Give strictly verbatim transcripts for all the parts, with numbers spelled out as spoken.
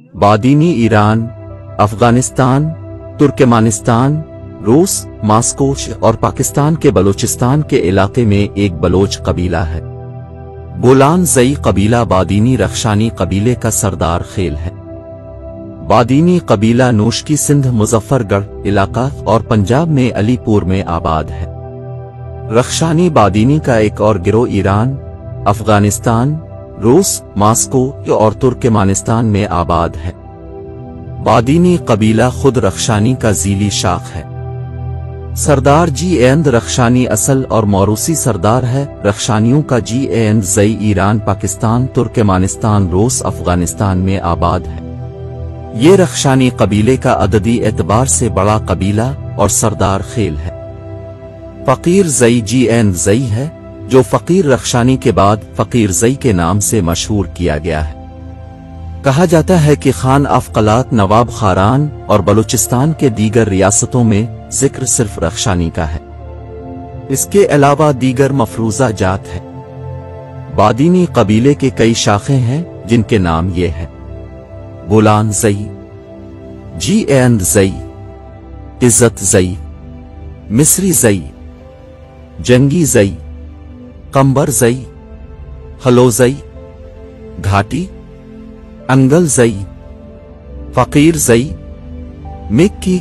Badini Iran, Afghanistan, Turkmenistan, रूस, Moscow और पाकिस्तान के बलूचिस्तान के इलाके में एक बलोच कबीला है। बोलान ज़ई कबीला बादीनी रख्शानी कबीले का सरदार खेल है। बादीनी कबीला नूश की सिंध, मुजफ्फरगढ़ इलाका और पंजाब में अलीपुर में आबाद है। रख्शानी बादीनी का एक और गिरोह ईरान, अफगानिस्तान, रूस, मॉस्को और तुर्कमेनिस्तान में आबाद है। बादीनी कबीला खुद रख्शानी का ज़ीली शाख है। सरदार जी एंद रख्शानी असल और मौरूसी सरदार है। रख्शानियों का जी एंद ज़ई ईरान, पाकिस्तान, तुर्कमेनिस्तान, रूस, अफगानिस्तान में आबाद है। ये रख्शानी कबीले का अददी एतबार से बड़ा कबीला और सरदार खेल है। फ़कीर ज़ई जी एंद ज़ई है, जो फ़कीर रख्शानी के बाद फ़कीर ज़ई के नाम से मशहूर किया गया है। कहा जाता है कि खान अफ़क़लात, नवाब खारान और बलूचिस्तान के दीगर रियासतों में जिक्र सिर्फ रख्शानी का है। इसके अलावा दीगर मफरूज़ा जात है। बादीनी कबीले के कई शाखें हैं जिनके नाम ये हैं: बोलान ज़ई, जी एंद ज़ई, इज़्ज़त ज़ई, मिस्री ज़ई, जंगी ज़ई, कंबर ज़ई, हलो ज़ई, घाटी, अंगल ज़ई, फ़कीर ज़ई, मिक्की,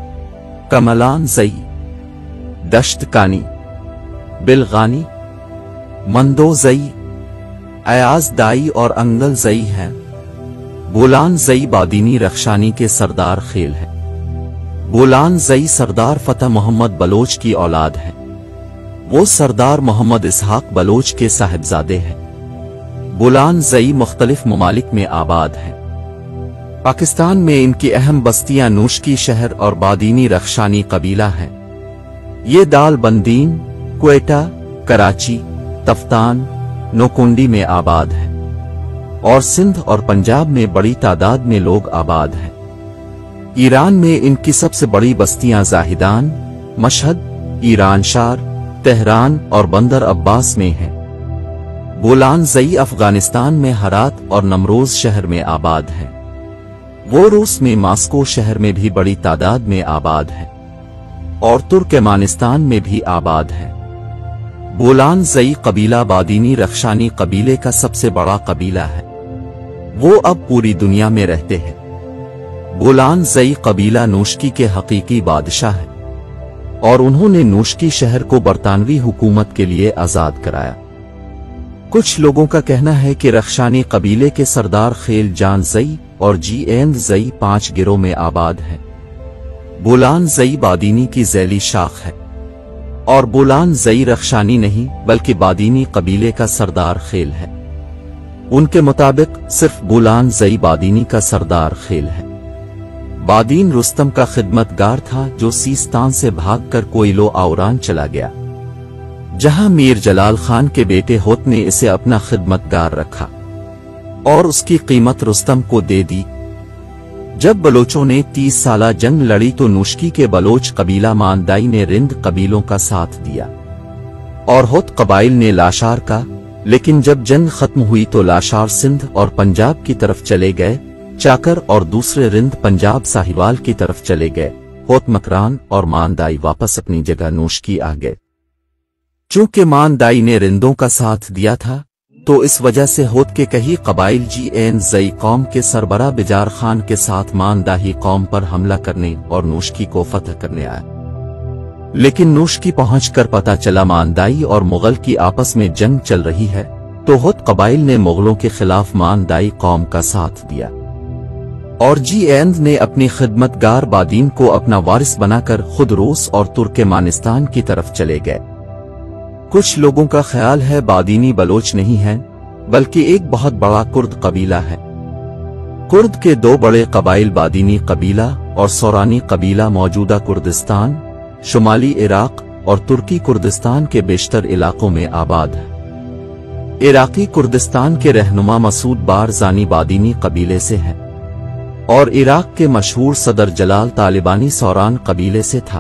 कमलान ज़ई, दश्त कानी, बिलगानी, मंदो ज़ई, अयाज दाई और अंगल ज़ई हैं। बोलान ज़ई बादीनी रख्शानी के सरदार खेल है। बोलान ज़ई सरदार फ़तह मोहम्मद बलोच की औलाद है। वो सरदार मोहम्मद इसहाक बलोच के साहिबजादे हैं। बोलान ज़ई मुख्तलिफ ममालिक में आबाद है। पाकिस्तान में इनकी अहम बस्तियां नूशकी शहर और बादीनी रख्शानी कबीला हैं। ये दाल बंदीन, क्वेटा, कराची, तफ्तान, नोकुंडी में आबाद है और सिंध और पंजाब में बड़ी तादाद में लोग आबाद हैं। ईरान में इनकी सबसे बड़ी बस्तियां जाहिदान, मशहद, ईरान शार, तेहरान और बंदर अब्बास में हैं। बोलान ज़ई अफगानिस्तान में हरात और नमरोज शहर में आबाद है। वो रूस में मॉस्को शहर में भी बड़ी तादाद में आबाद है और तुर्कमेनिस्तान में भी आबाद है। बोलान ज़ई कबीला बादीनी रख्शानी कबीले का सबसे बड़ा कबीला है। वो अब पूरी दुनिया में रहते हैं। बोलान ज़ई कबीला नूशकी के हकीकी बादशाह है और उन्होंने नूशकी शहर को बरतानवी हुकूमत के लिए आजाद कराया। कुछ लोगों का कहना है कि रख्शानी कबीले के सरदार खेल जान ज़ई और जी एंद ज़ई पांच गिरोह में आबाद हैं। बोलान ज़ई बादीनी की ज़ैली शाख है और बोलान ज़ई रख्शानी नहीं बल्कि बादीनी कबीले का सरदार खेल है। उनके मुताबिक सिर्फ बोलान ज़ई बादीनी का सरदार खेल है। बादीन रुस्तम का खिदमतगार था जो सीस्तान से भागकर कोयलो आवरान चला गया, जहां मीर जलाल खान के बेटे होत ने इसे अपना खिदमतगार रखा और उसकी कीमत रुस्तम को दे दी। जब बलोचों ने तीस साला जंग लड़ी तो नूशकी के बलोच कबीला मानदाई ने रिंद कबीलों का साथ दिया और होत कबाइल ने लाशार का, लेकिन जब जंग खत्म हुई तो लाशार सिंध और पंजाब की तरफ चले गए, चाकर और दूसरे रिंद पंजाब साहिवाल की तरफ चले गए। होत मकरान और मानदाई वापस अपनी जगह नूशकी आ गए। चूंकि मानदाई ने रिंदों का साथ दिया था तो इस वजह से होत के कई कबाइल जी एंद ज़ई कौम के सरबरा बिजार खान के साथ मानदाही कौम पर हमला करने और नूशकी को फतह करने आए। लेकिन नूशकी पहुंचकर पता चला मानदाई और मुगल की आपस में जंग चल रही है, तो होत कबाइल ने मुगलों के खिलाफ मानदाई कौम का साथ दिया और जी एंद ने अपनी खिदमतगार बादीन को अपना वारिस बनाकर खुद रूस और तुर्कमेनिस्तान की तरफ चले गए। कुछ लोगों का ख्याल है बादीनी बलोच नहीं है बल्कि एक बहुत बड़ा कुर्द कबीला है। कुर्द के दो बड़े कबाइल बादीनी कबीला और सौरानी कबीला मौजूदा कुर्दिस्तान, शुमाली इराक और तुर्की कुर्दिस्तान के बेशतर इलाकों में आबाद है। इराकी कुर्दिस्तान के रहनुमा मसूद बारज़ानी बादीनी कबीले से हैं और इराक के मशहूर सदर जलाल तालिबानी सौरान कबीले से था।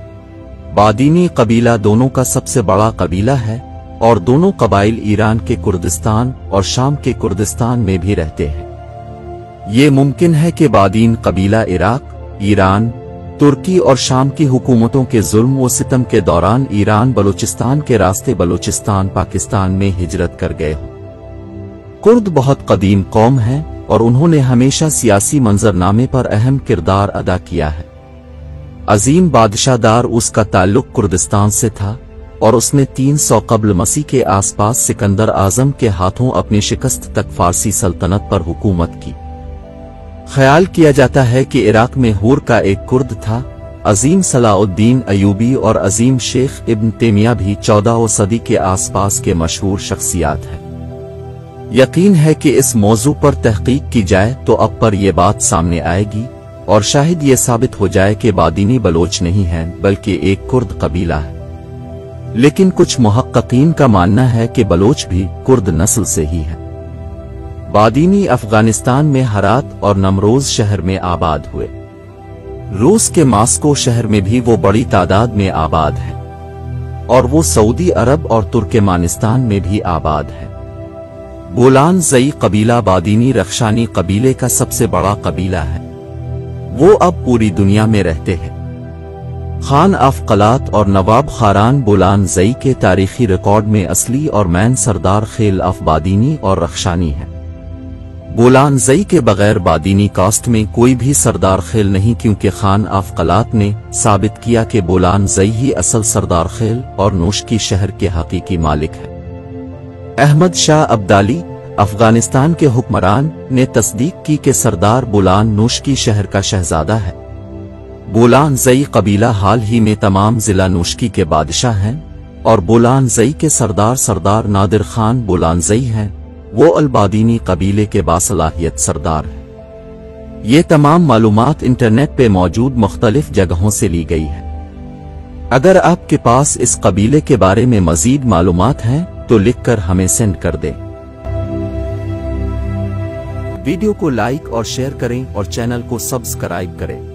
बादीनी कबीला दोनों का सबसे बड़ा कबीला है और दोनों कबाइल ईरान के कुर्दिस्तान और शाम के कुर्दिस्तान में भी रहते हैं। ये मुमकिन है कि बादीन कबीला इराक, ईरान, तुर्की और शाम की हुकूमतों के जुल्म व सितम के दौरान ईरान बलूचिस्तान के रास्ते बलूचिस्तान पाकिस्तान में हिजरत कर गए हों। कुर्द बहुत कदीम कौम है और उन्होंने हमेशा सियासी मंजरनामे पर अहम किरदार अदा किया है। अजीम बादशाह दार उसका ताल्लुक कुर्दिस्तान से था और उसने तीन सौ कब्ल मसीह के आसपास सिकंदर आजम के हाथों अपनी शिकस्त तक फारसी सल्तनत पर हुकूमत की। ख्याल किया जाता है कि इराक में हूर का एक कुर्द था। अजीम सलाउद्दीन अयूबी और अजीम शेख इब्न तेमिया भी चौदहवीं सदी के आसपास के मशहूर शख्सियात हैं। यकीन है कि इस मौजू पर तहकीक की जाए तो अब पर यह बात सामने आएगी और शायद ये साबित हो जाए कि बादीनी बलोच नहीं है बल्कि एक कुर्द कबीला है। लेकिन कुछ मुहक्किकीन का मानना है कि बलोच भी कुर्द नस्ल से ही है। बादीनी अफगानिस्तान में हरात और नमरोज शहर में आबाद हुए। रूस के मास्को शहर में भी वो बड़ी तादाद में आबाद है और वो सऊदी अरब और तुर्कमेनिस्तान में भी आबाद है। बोलान जई कबीला बादीनी रख्शानी कबीले का सबसे बड़ा कबीला है। वो अब पूरी दुनिया में रहते हैं। खान अफकलात और नवाब खारान बोलान जई के तारीखी रिकॉर्ड में असली और मैन सरदार खेल अफ बादीनी और रख्शानी है। बोलान जई के बगैर बादीनी कास्ट में कोई भी सरदार खेल नहीं, क्योंकि खान अफकलात ने साबित किया कि बोलान जई ही असल सरदार खेल और नोशकी शहर के हकीकी मालिक है। अहमद शाह अब्दाली अफगानिस्तान के हुक्मरान ने तस्दीक की कि सरदार बोलान नोशकी शहर का शहजादा है। बोलान जई कबीला हाल ही में तमाम जिला नोशकी के बादशाह हैं और बोलान जई के सरदार सरदार नादिर खान बोलान जई हैं। वो अलबादीनी कबीले के बासलाहियत सरदार हैं। ये तमाम मालूमात इंटरनेट पे मौजूद मुख्तलिफ जगहों से ली गई है। अगर आपके पास इस कबीले के बारे में मजीद मालूमात हैं तो लिखकर हमें सेंड कर दें। वीडियो को लाइक और शेयर करें और चैनल को सब्सक्राइब करें।